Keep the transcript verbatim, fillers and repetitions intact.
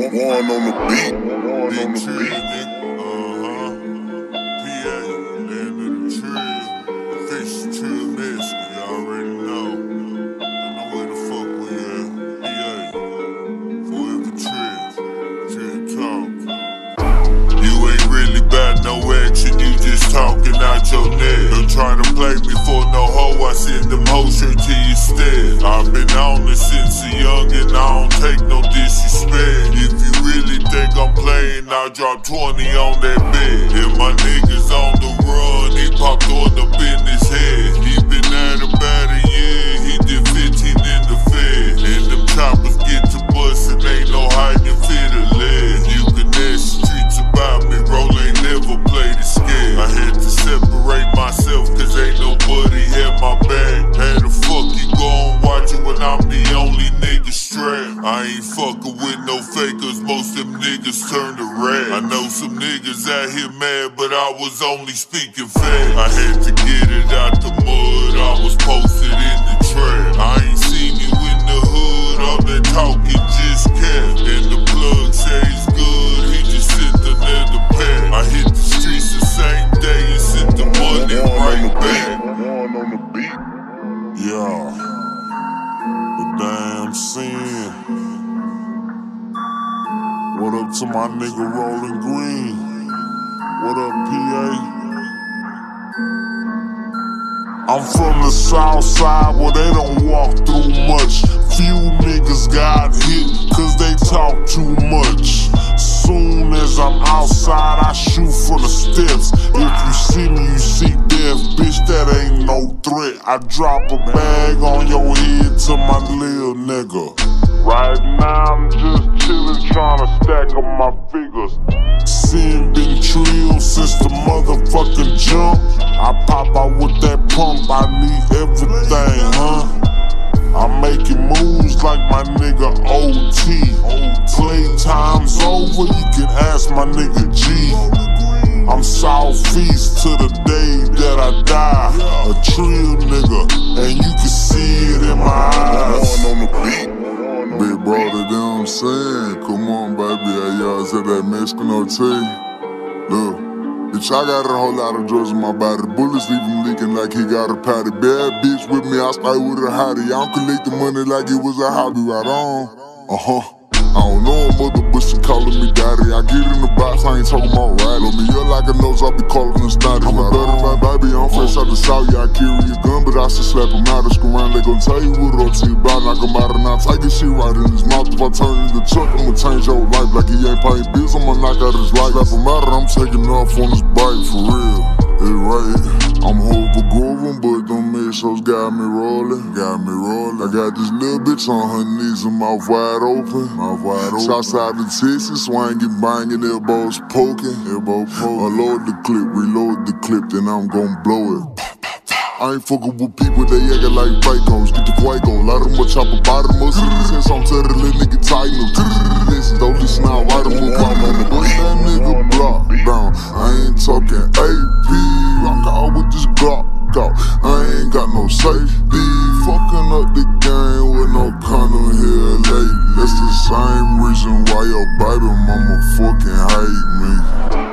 One on the beat. One on the beat. Uh-huh. P A, land of the Trill. The fish Trill nest, you already know. I know where the fuck we at. P A, forever Trill. Trill talk. You ain't really bout no action, you just talking out your neck. Don't try to play me for no hoe, I send them hoes straight to your stead. I've been on this since a youngin', I don't take no disrespect. If you really think I'm playing, I'll drop twenty on that bed. And my niggas on the run, he popped on up in his head. He been at about a year, he did fifteen in the Fed. And them choppers get to bustin', ain't no hiding fit a leg. You can ask the streets about me, Rollin never played it scared. I had to separate myself cause ain't nobody had my back. How the fuck you gon' watch it when I'm the only nigga strapped? I ain't fucking with no fakers, most them niggas turn to rat. I know some niggas out here mad, but I was only speaking facts. I had to get it out the mud, I was posted in the trap. I ain't seen you in the hood, all that talking just kept. And the plug says good, he just sent another pack. I hit the streets the same day and sent the money right back. One on the beat. Yeah, the damn sin. What up to my nigga Rollin Green? What up, P A? I'm from the south side where they don't walk through much. Few niggas got hit cause they talk too much. Soon as I'm outside, I shoot for the steps. If you see me, you see death, bitch, that ain't no threat. I drop a bag on your head to my little nigga. Right now I'm just chillin', tryna stack up my figures. Sin been Trill since the motherfucking jump. I pop out with that pump, I need everything, huh? I'm making moves like my nigga O T. Playtime's over, you can ask my nigga G. I'm southeast to the day that I die. A Trill nigga, and you can see it in my eyes. One on the beat. Big brother, you know what I'm saying? Come on, baby, I y'all said that Mexican O T. Look, bitch, I got a whole lot of drugs in my body. The bullets leave him leaking like he got a patty. Bad bitch with me, I stay with a hottie. I don't collect the money like it was a hobby, right on. Uh-huh. I don't know a mother, but she calling me daddy. I get in the box, I ain't talking about right. Look me up like a nose, I be calling her snotty. I'm a better man, baby, I'm fresh out the south. Yeah, I carry a gun, but I still slap him out. I screw around, they gon' tell you what up to you about. Knock him out and I take his shit right in his mouth. If I turn in the truck, I'ma change your life. Like he ain't paying bills, I'ma knock out his life. Slap him out and I'm taking off on his bike, for real. It's right. I'm over groovin', but them mesos got me rollin', got me rollin'. I got this little bitch on her knees and mouth wide open, mouth wide open. Southside of Texas, swingin', bangin', elbows poking, elbow poking. Unload the clip, reload the clip, then I'm gon' blow it. I ain't fucking with people, they actin' like Fakos. Get the Fuego, lot of them will chop a bottom up. Since I'm tell the little nigga tighten up. Listen, don't listen, I'll write them up. I'm on the bus, that nigga block down. I ain't talking A P, I'm out with this Glock out. I ain't got no safety. Fucking up the game with no condom here late. That's the same reason why your baby mama fucking hate me.